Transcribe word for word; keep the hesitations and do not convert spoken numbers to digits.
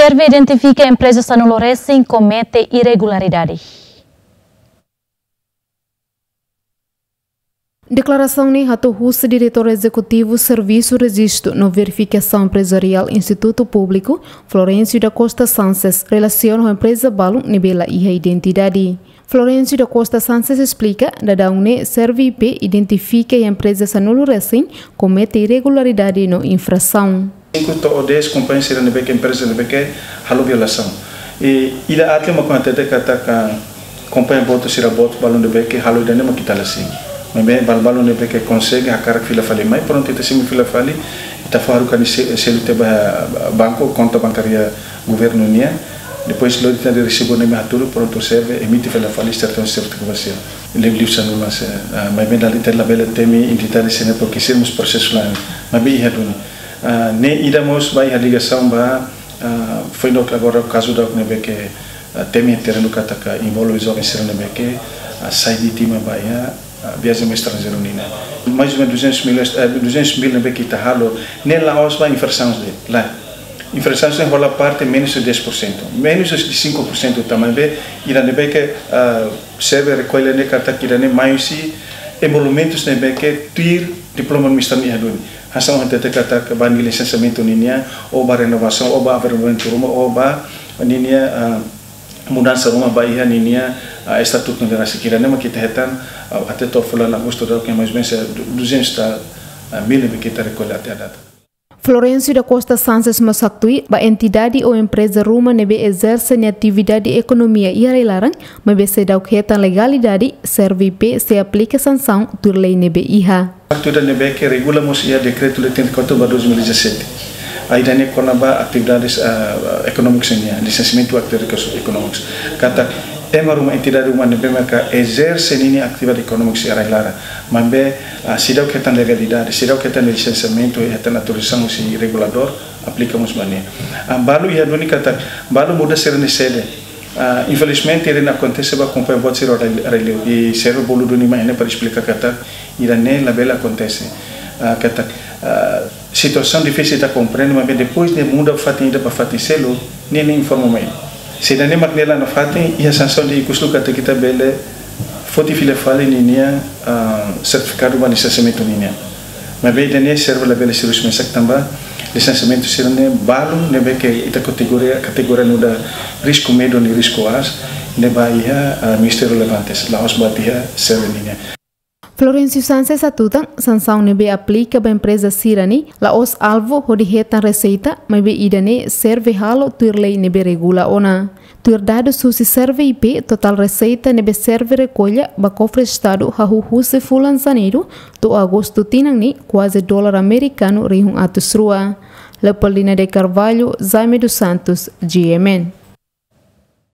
Serve identifica empresas anuloressem comete irregularidade. Declaração ni hatu husa diretor executivo Serviço Registro no Verificação Empresarial Instituto Público Florencio da Costa Sanches relaciona a empresa Balum nibela iha identidade. Florencio da Costa Sanches explica da une Serve I P identifica a empresas anuloressem comete irregularidade no infração. Cinco ou dez companhias serão de que empresas de que halu violação e ida até uma quantidade kata ka companhia boto sira boto balão de que halu ida nema kita lasing. Mas bem, balbalon de que consegue a cara fila fali, mas pronto itu sim fila fali, kita faru kan selu teba banco conta bancária governo nia, depois lo kita recibo nem haturu pronto serve emite fila fali certo certificação. Livre sanu mas, mas bem dali ter labela temi entidade sene porque sermos processo lá, mas bem haduni. Ne idamos vai a ligação ba foi no agora o caso da nebe que temi tereno kataka envolve jovem ser nebe que sai de time baia viagem estrangeiro nina mais ou menos duzentos mil duzentos mil nebe que tá halo ne Laos vai infrações de lá infrações em rola parte menos de dez por cento menos de cinco por cento também be ira nebe que serve recolhe ne kataka ira ne mais si emolumentos nebe que tir diploma administrativo haduni hasan hante kata ke ban licenciamento ninia ou ba renovação ou ba avermento rumah ou ba ninia mudança rumah ba iha ninia estatuto negara sekiranya kita hetan até to fulana agosto do que mais bem duzentos mil kita recolhe até a data. Florencio da Costa Sanches masaktui ba entidade ou empresa rumah nebe exerce a atividade economia e larang mas se dá o que hetan legalidade Serve I P se aplica sanção tur lei nebe iha. Waktu dan nebe que regulamos ia decreto trinta e quatro barra dois mil e dezessete. Aí dane konaba atividades uh, econômicas nia, licenciamento atividades econômicas. Kata tema rumah entidade rumah nebe mereka exerce ini atividade econômica ia lara. Mambe uh, sidau ketan legalidade, sidau ketan licenciamento e ketan autorização si regulador aplicamos bane. Uh, balu ia doni kata balu muda ser sede. Uh, infelizmente ele não acontece ba companhia bot ser releu e ser bolu doni mais para explicar kata irane la bela acontece. Uh, kata uh, situação difícil de compreender mas depois de muda fatin ida para fatin selo nem nem informa mais. Se dane magnela na fatin e a sanção de custo kata kita bele foti file fale ninia uh, certificado de licenciamento ninia. Mas bem dane serve la bela serviço mensak tamba licenciamento sirane balu nebe que ita categoria categoria no da risco medo ni risco as neba ia uh, Ministério Levantes Laos batia serve ninia. Florencio Sanches atutan sanção nebe aplica ba empresa sirani Laos alvo hodi hetan receita mas be idane serve halo tur lei nebe regula ona. Tur dado susi Serve I P total receita nebe serve recolha ba cofre estado hahu huse fulan janeiro to agosto tinang ni quase dólar americano rihung atus rua. Leopoldina de Carvalho, Jaime dos Santos, G M N.